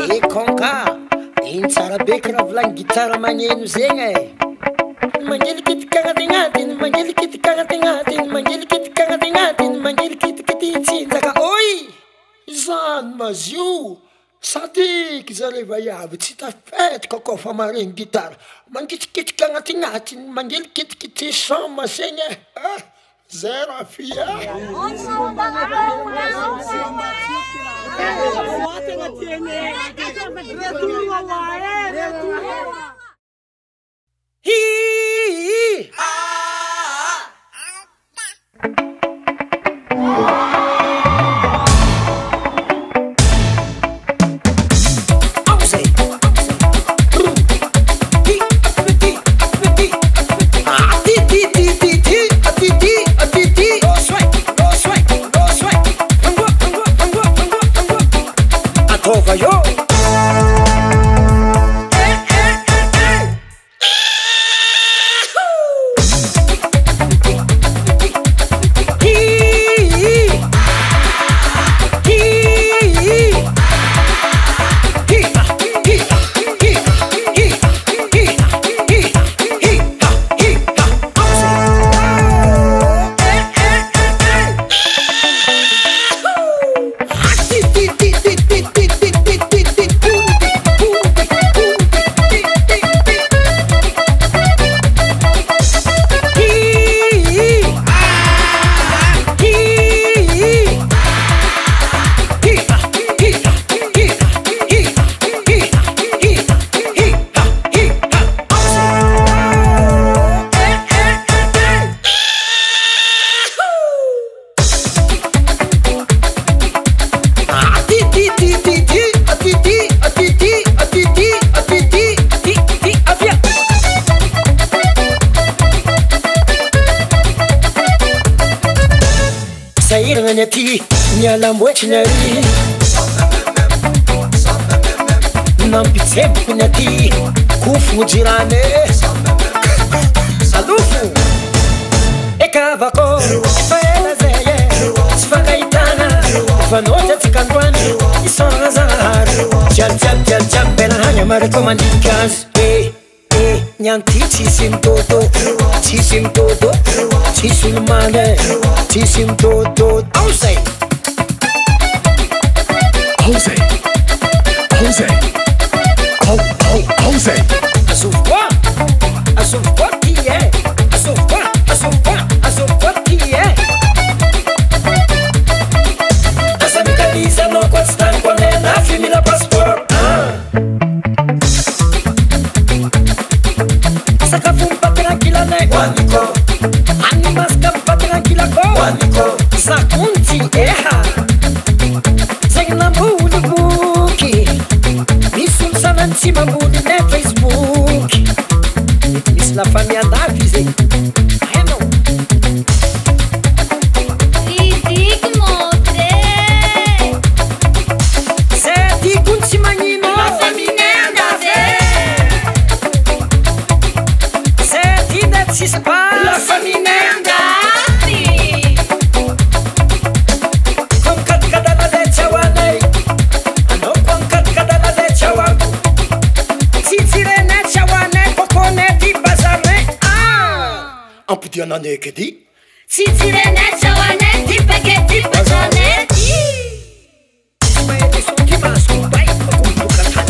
Konka, iny tsara be karaha volagny gitara magneno zegny e. Mangelikitiky agnatignatigny, mangelikitiky agnatignatigny, mangelikitiky agnatignatigny, mangelikitiky tsinjaka oy zany mazio sadiky zare vaiavy tsy tafetaka koa fa maregny gitara mangitikitiky agnatignatigny, mangelikitiky samba segny e. Zay raha fia Nialamboetry nary nampitseboko ny aty kofo jirane alofo ekavako fa ela zay e tsy fankahitana fanoatra atsika androany isona zahary jiaby bela hagny amareko mandidika azy nianty tsisy mitoto tsisy mitoto tsisy olomane tsisy mitoto ao zay Jose, Jose. Assouf quoi qui est? Assouf quoi qui est? Asamika lisa no kwa stan kwa nena fimi la passport. Sakafumpa tranquila ne Waniko. Animaska pa tranquila ko Waniko. Sakunti eha. Zegna buki Misul sanansi mamuni ne Facebook Mis la famille andavi zay Heno Fizik motre Se ti kunsi magnino La famille andave Se ti det si spa La famille andavi Con kadana de chawanai Ano con kadana de chawan Tsitsirene chawane kokone di bazarne Ampidianane che di Tsitsirene chawane di perché di bazarne Smedi sono chi masco vai con cantare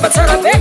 tsara be